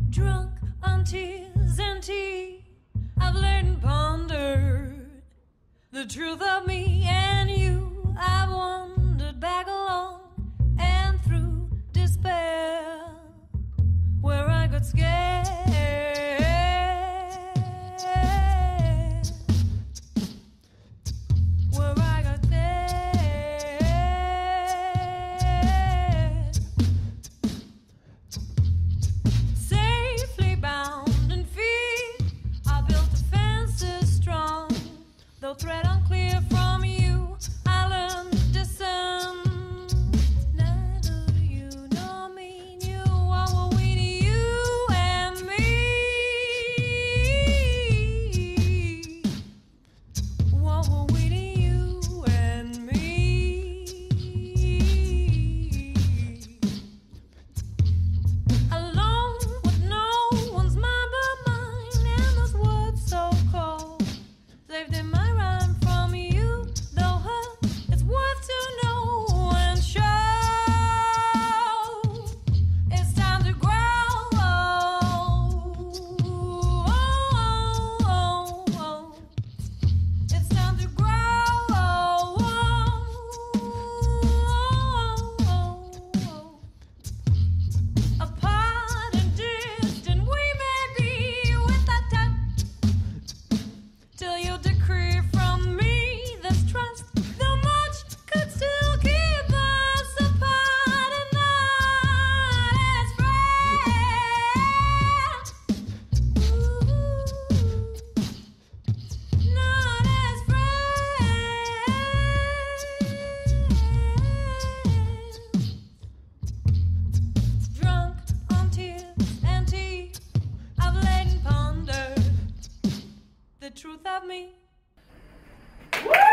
Drunk on tears and tea, I've laid and pondered the truth of me and you. I've wandered back along and through despair, where I got scared, where I got scared. Safely bound and feet, I built defenses strong, though thread unclear from you, I learned to discern. Neither you nor me knew what were we to you and me. What were we to you and me? Alone with no one's mind but mine, and those words so cold, saved in my rhyme from you, though hurt, it's worth to know and show. It's time to grow. It's time to grow. Apart and distant we may be, without touch, till you decree from me this trust, though much could still keep us apart and not as friends. Not as friends. Drunk on tears and tea, I've laid and pondered the truth of me. Woo!